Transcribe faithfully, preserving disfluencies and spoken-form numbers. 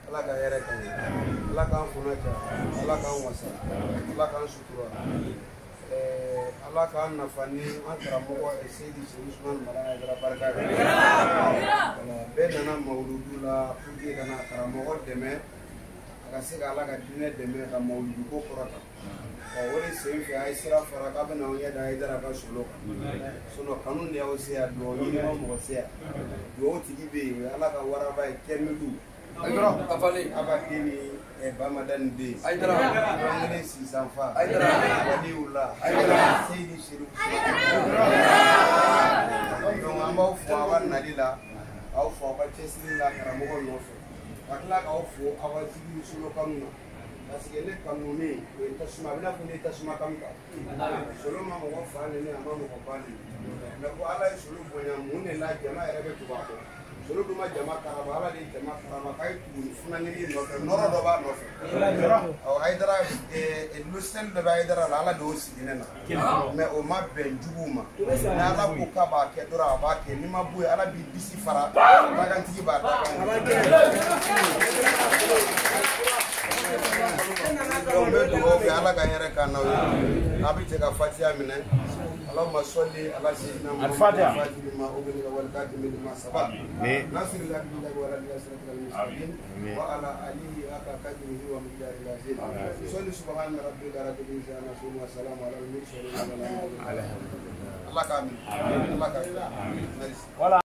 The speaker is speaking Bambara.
Allah ka hɛrɛ k'an ye, Allah k'an kunna ja, Allah k'an wasa, Allah k'an sutura, Allah k'an nafa ni an karamɔgɔ Seydi Seku Usmane Mara Haidara barika ye. Bɛɛ nana mawuludu la pour que ka na karamɔgɔ dɛmɛ a ka se ka Allah ka diinɛ dɛmɛ ka mawuludu ko kɔrɔta. O de sen fɛ a ye sira fara k'a bɛna anw ɲɛda Haidara ka solo kan. Sinon kanu de y'aw se yan, duwawu ɲini ma mɔgɔ se yan. Duwawu tigi bɛ yen, o ye Allah ka waraba ye Kɛmilu. Haidara Abakini Bamadan de Haidara Abangene Sisanfa Haidara Waliullah Haidara Seydi Seku donc an b'aw fo aw ka nali la aw fo aw ka cɛsiri la karamɔgɔ nɔfɛ ka tila k'aw fo aw ka jigi solo kanu na parce que ne kanuni o ye tasuma a bɛna fɔ ne ye tasuma kanu kan solo ma mɔgɔ fa nɛni a ma mɔgɔ ba nɛni mais ko Ala ye solo bonya mun de la jama yɛrɛ bɛ tugu a kɔ. Solo duma jama karaba ala de jama karaba kay tuguni funangeli nɔfɛ nɔrɔ dɔ b'a nɔfɛ ɔ Haidara lusel dɔ bɛ Haidara la ala de y'o sigi ne na mais o ma bɛn juguw ma ni ala ko k'a b'a kɛ dɔrɔn a b'a kɛ ni ma bɔ yen ala b'i disi fara dagantigi b'a dagan donc n bɛ dugawu kɛ ala ka hɛrɛ k'an n'aw ye a bɛ jɛ ka fatiha minɛ اللهم صل على سيدنا محمد الفاتح لما أغلق والكاتم لما سبق ناصر الحق بالحق والهادي إلى صراطك المستقيم وعلى آله حق قدره ومقداره العظيم صل سبحان ربك رب العزة عما يصفون وسلام على المرسلين الله كامل الله كامل